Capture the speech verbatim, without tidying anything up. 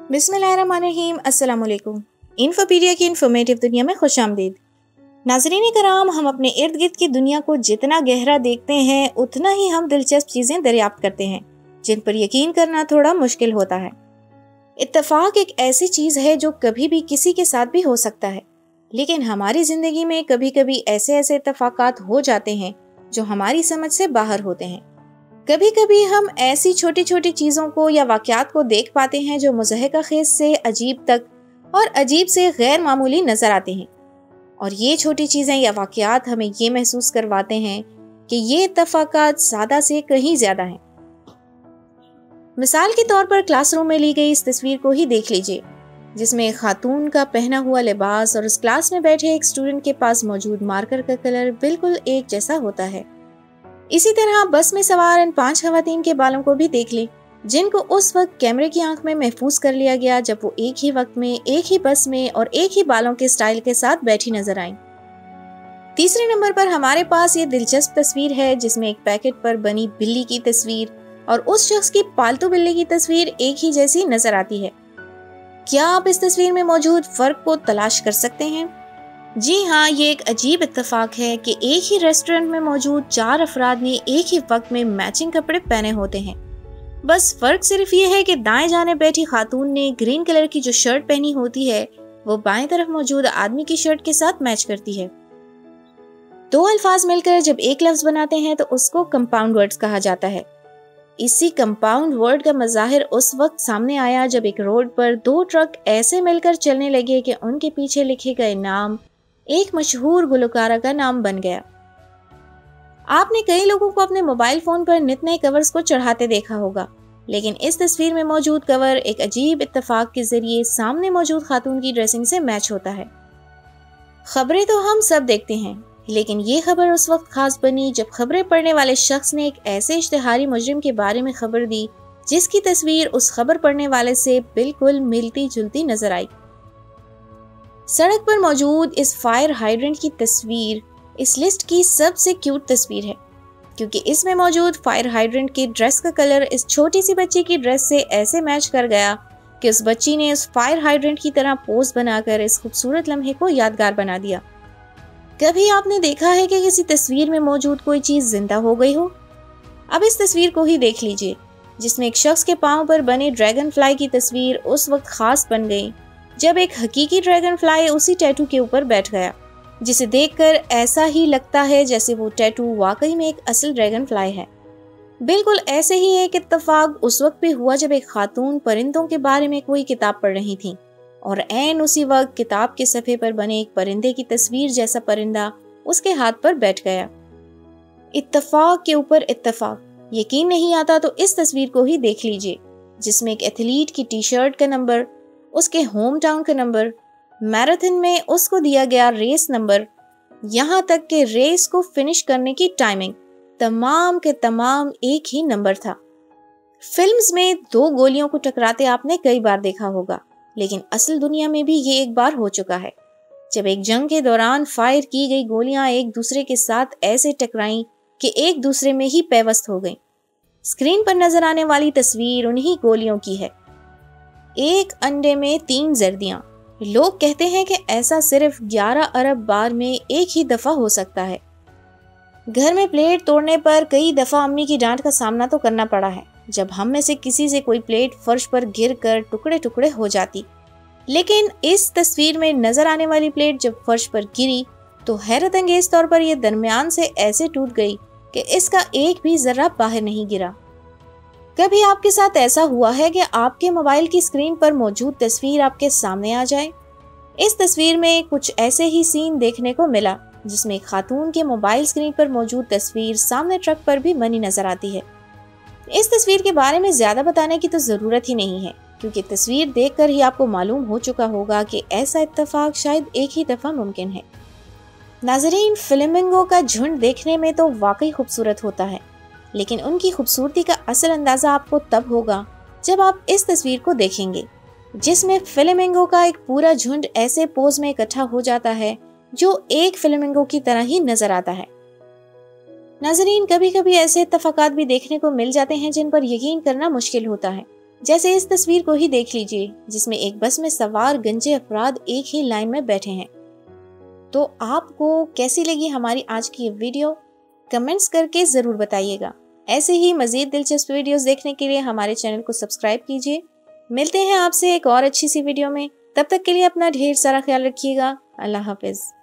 बिस्मिल्लाहिर्रहमानिर्रहीम। अस्सलाम वालेकुम। इन्फोपीडिया की इन्फॉर्मेटिव दुनिया में खुश आमदीद। नाज़रीन कराम, हम अपने इर्द गिर्द की दुनिया को जितना गहरा देखते हैं उतना ही हम दिलचस्प चीज़ें दरियाफ्त करते हैं जिन पर यकीन करना थोड़ा मुश्किल होता है। इत्तेफाक एक ऐसी चीज़ है जो कभी भी किसी के साथ भी हो सकता है, लेकिन हमारी ज़िंदगी में कभी कभी ऐसे ऐसे इत्तेफाकात हो जाते हैं जो हमारी समझ से बाहर होते हैं। कभी कभी हम ऐसी छोटी छोटी चीज़ों को या वाक़यात को देख पाते हैं जो मुज़हका खेज़ से अजीब तक और अजीब से गैर मामूली नज़र आते हैं, और ये छोटी चीज़ें या वाक़यात हमें ये महसूस करवाते हैं कि ये इत्तेफाकात सादा से कहीं ज़्यादा हैं। मिसाल के तौर पर क्लासरूम में ली गई इस तस्वीर को ही देख लीजिए, जिसमें एक खातून का पहना हुआ लिबास और उस क्लास में बैठे एक स्टूडेंट के पास मौजूद मार्कर का कलर बिल्कुल एक जैसा होता है। इसी तरह बस में सवार इन पांच खवातीन के बालों को भी देख लें, जिनको उस वक्त कैमरे की आंख में महफूज कर लिया गया जब वो एक ही वक्त में एक ही बस में और एक ही बालों के स्टाइल के साथ बैठी नजर आईं। तीसरे नंबर पर हमारे पास ये दिलचस्प तस्वीर है जिसमें एक पैकेट पर बनी बिल्ली की तस्वीर और उस शख्स की पालतू बिल्ली की तस्वीर एक ही जैसी नजर आती है। क्या आप इस तस्वीर में मौजूद फर्क को तलाश कर सकते हैं? जी हाँ, ये एक अजीब इत्तेफाक है कि एक ही रेस्टोरेंट में मौजूद चार अफराद ने एक ही वक्त में मैचिंग कपड़े पहने होते हैं। बस फर्क सिर्फ ये है कि दाएं जाने बैठी खातून ने ग्रीन कलर की जो शर्ट पहनी होती है वो बाएं तरफ मौजूद आदमी की शर्ट के साथ मैच करती है। दो अल्फाज मिलकर जब एक लफ्ज बनाते हैं तो उसको कंपाउंड वर्ड्स कहा जाता है। इसी कंपाउंड वर्ड का मज़ाहिर उस वक्त सामने आया जब एक रोड पर दो ट्रक ऐसे मिलकर चलने लगे कि उनके पीछे लिखे गए नाम एक मशहूर गुलकारा का नाम बन गया। आपने कई लोगों को अपने मोबाइल फोन पर नित नए कवर्स को चढ़ाते देखा होगा, लेकिन इस तस्वीर में मौजूद कवर एक अजीब इत्तेफाक के जरिए सामने मौजूद खातून की ड्रेसिंग से मैच होता है। खबरें तो हम सब देखते हैं, लेकिन ये खबर उस वक्त खास बनी जब खबरें पढ़ने वाले शख्स ने एक ऐसे इश्तिहारी मुजरिम के बारे में खबर दी जिसकी तस्वीर उस खबर पढ़ने वाले से बिल्कुल मिलती जुलती नजर आई। सड़क पर मौजूद इस फायर हाइड्रेंट की तस्वीर इस लिस्ट की सबसे क्यूट तस्वीर है, क्योंकि इसमें मौजूद फायर हाइड्रेंट की ड्रेस का कलर इस छोटी सी बच्ची की ड्रेस से ऐसे मैच कर गया कि उस बच्ची ने उस फायर हाइड्रेंट की तरह पोज बनाकर इस खूबसूरत लम्हे को यादगार बना दिया। कभी आपने देखा है कि किसी तस्वीर में मौजूद कोई चीज़ जिंदा हो गई हो? अब इस तस्वीर को ही देख लीजिए, जिसमें एक शख्स के पाँव पर बने ड्रैगन फ्लाई की तस्वीर उस वक्त खास बन गई जब एक हकीकी ड्रैगन फ्लाई उसी टैटू के ऊपर बैठ गया, जिसे देखकर ऐसा ही लगता है जैसे वो टैटू वाकई में एक असल ड्रैगन फ्लाई है। बिल्कुल ऐसे ही एक इत्तेफाक उस वक्त भी हुआ जब एक खातून परिंदों के बारे में कोई किताब पढ़ रही थी और ऐन उसी वक्त किताब के सफ़े पर बने एक परिंदे की तस्वीर जैसा परिंदा उसके हाथ पर बैठ गया। इत्तेफाक के ऊपर इत्तेफाक। यकीन नहीं आता तो इस तस्वीर को ही देख लीजिए, जिसमें एक एथलीट की टी शर्ट का नंबर, उसके होम टाउन का नंबर, मैराथन में उसको दिया गया रेस नंबर, यहाँ तक कि रेस को फिनिश करने की टाइमिंग, तमाम के तमाम एक ही नंबर था। फिल्म्स में दो गोलियों को टकराते आपने कई बार देखा होगा, लेकिन असल दुनिया में भी ये एक बार हो चुका है, जब एक जंग के दौरान फायर की गई गोलियां एक दूसरे के साथ ऐसे टकराईं कि एक दूसरे में ही पैवस्त हो गईं। स्क्रीन पर नजर आने वाली तस्वीर उन्हीं गोलियों की है। एक अंडे में तीन जर्दियां। लोग कहते हैं कि ऐसा सिर्फ ग्यारह अरब बार में एक ही दफा हो सकता है। घर में प्लेट तोड़ने पर कई दफा अम्मी की डांट का सामना तो करना पड़ा है जब हम में से किसी से कोई प्लेट फर्श पर गिरकर टुकड़े टुकड़े हो जाती, लेकिन इस तस्वीर में नजर आने वाली प्लेट जब फर्श पर गिरी तो हैरत अंगेज तौर पर यह दरमियान से ऐसे टूट गई कि इसका एक भी जर्रा बाहर नहीं गिरा। कभी आपके साथ ऐसा हुआ है कि आपके मोबाइल की स्क्रीन पर मौजूद तस्वीर आपके सामने आ जाए? इस तस्वीर में कुछ ऐसे ही सीन देखने को मिला, जिसमें खातून के मोबाइल स्क्रीन पर मौजूद तस्वीर सामने ट्रक पर भी बनी नजर आती है। इस तस्वीर के बारे में ज्यादा बताने की तो जरूरत ही नहीं है, क्योंकि तस्वीर देखकर ही आपको मालूम हो चुका होगा कि ऐसा इत्तेफाक शायद एक ही दफा मुमकिन है। नाजरीन, फ्लेमिंगो का झुंड देखने में तो वाकई खूबसूरत होता है, लेकिन उनकी खूबसूरती का असल अंदाज़ा आपको तब होगा जब आप इस तस्वीर को देखेंगे, जिसमें फ्लेमिंगो का एक पूरा झुंड ऐसे पोज में इकट्ठा हो जाता है जो एक फ्लेमिंगो की तरह ही नजर आता है। नाजरीन, कभी कभी ऐसे इत्तेफाकात भी देखने को मिल जाते हैं जिन पर यकीन करना मुश्किल होता है, जैसे इस तस्वीर को ही देख लीजिए, जिसमें एक बस में सवार गंजे अफराद एक ही लाइन में बैठे हैं। तो आपको कैसी लगी हमारी आज की ये वीडियो? कमेंट्स करके ज़रूर बताइएगा। ऐसे ही मज़ीद दिलचस्प वीडियोस देखने के लिए हमारे चैनल को सब्सक्राइब कीजिए। मिलते हैं आपसे एक और अच्छी सी वीडियो में। तब तक के लिए अपना ढेर सारा ख्याल रखिएगा। अल्लाह हाफिज़।